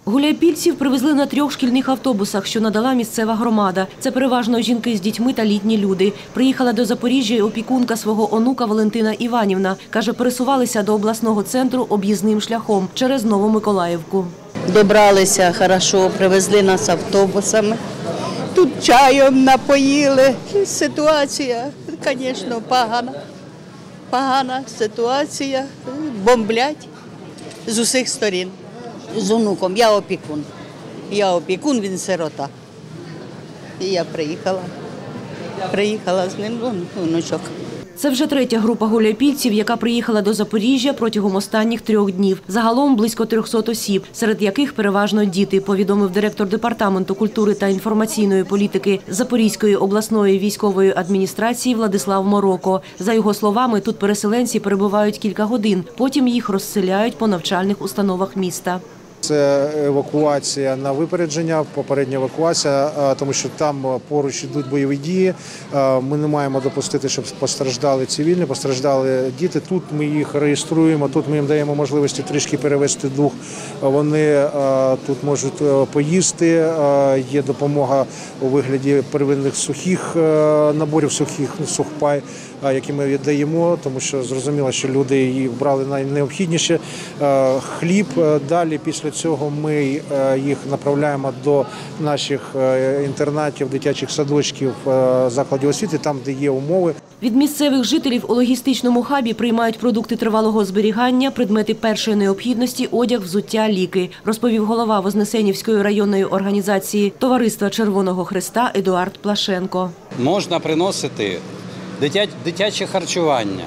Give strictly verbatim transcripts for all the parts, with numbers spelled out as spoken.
Гуляйпільців привезли на трьох шкільних автобусах, що надала місцева громада. Це переважно жінки з дітьми та літні люди. Приїхала до Запоріжжя й опікунка свого онука Валентина Іванівна. Каже, пересувалися до обласного центру об'їзним шляхом через Новомиколаївку. Добралися хорошо, привезли нас автобусами. Тут чаєм напоїли. Ситуація, звісно, погана. Погана ситуація. Бомблять з усіх сторін. З онуком. Я опікун. Я опікун, він сирота. І я приїхала. Приїхала з ним, онучок. Це вже третя група гуляйпільців, яка приїхала до Запоріжжя протягом останніх трьох днів. Загалом близько трьохсот осіб, серед яких переважно діти, повідомив директор Департаменту культури та інформаційної політики Запорізької обласної військової адміністрації Владислав Мороко. За його словами, тут переселенці перебувають кілька годин, потім їх розселяють по навчальних установах міста. Це евакуація на випередження, попередня евакуація, тому що там поруч йдуть бойові дії. Ми не маємо допустити, щоб постраждали цивільні, постраждали діти. Тут ми їх реєструємо, тут ми їм даємо можливості трішки перевести дух. Вони тут можуть поїсти, є допомога у вигляді первинних сухих наборів, сухих сухпай, які ми віддаємо, тому що зрозуміло, що люди їх брали найнеобхідніше. Хліб далі після цього ми їх направляємо до наших інтернатів, дитячих садочків, закладів освіти, там, де є умови. Від місцевих жителів у логістичному хабі приймають продукти тривалого зберігання, предмети першої необхідності, одяг, взуття, ліки, розповів голова Вознесенівської районної організації Товариства Червоного Хреста Едуард Плашенко. Можна приносити дитяче харчування,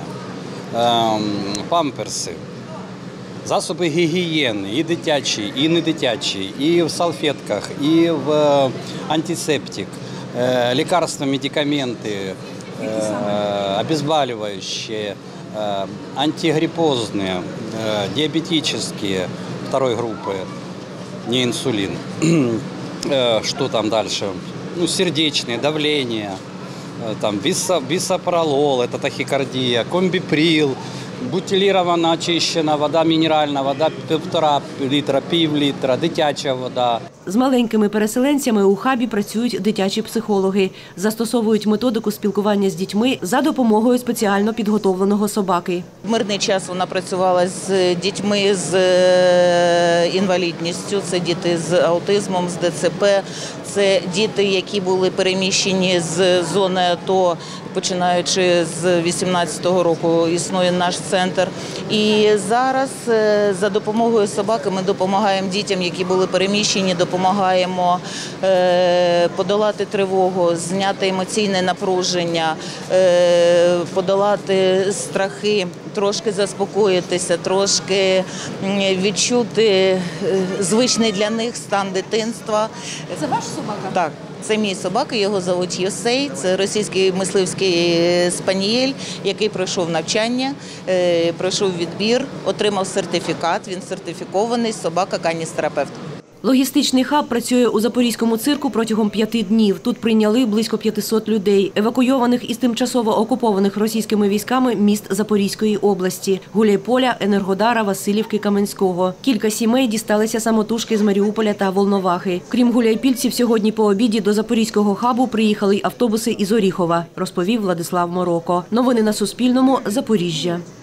памперси, засоби гігієни, і дитячі, і недитячі, і в салфетках, і в антисептик, лікарства, медикаменти, обезболивающие, антигриппозные, диабетические второй группы, не инсулин. Что там дальше? Ну, сердечные, давление, там бисопролол, это тахикардия, комбиприл, бутилирована очищена вода мінеральна, вода півтора літра, пів літра, дитяча вода. З маленькими переселенцями у хабі працюють дитячі психологи. Застосовують методику спілкування з дітьми за допомогою спеціально підготовленого собаки. В мирний час вона працювала з дітьми з інвалідністю, це діти з аутизмом, з ДЦП, це діти, які були переміщені з зони АТО, починаючи з вісімнадцятого року існує наш центр. І зараз за допомогою собаки ми допомагаємо дітям, які були переміщені, допомагаємо подолати тривогу, зняти емоційне напруження, подолати страхи, трошки заспокоїтися, трошки відчути звичний для них стан дитинства. Це ваш собака? Так. Це мій собака, його звуть Йосей, це російський мисливський спанієль, який пройшов навчання, пройшов відбір, отримав сертифікат, він сертифікований, собака каністерапевт. Логістичний хаб працює у Запорізькому цирку протягом п'яти днів. Тут прийняли близько п'ятисот людей, евакуйованих із тимчасово окупованих російськими військами міст Запорізької області – Гуляйполя, Енергодара, Василівки, Каменського. Кілька сімей дісталися самотужки з Маріуполя та Волновахи. Крім гуляйпільців, сьогодні по обіді до Запорізького хабу приїхали й автобуси із Оріхова, розповів Владислав Мороко. Новини на Суспільному. Запоріжжя.